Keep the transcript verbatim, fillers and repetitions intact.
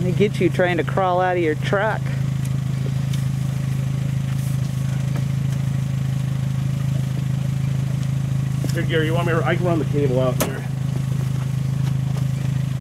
They get you trying to crawl out of your truck. Here, Gary, you want me to, I can run the cable out there.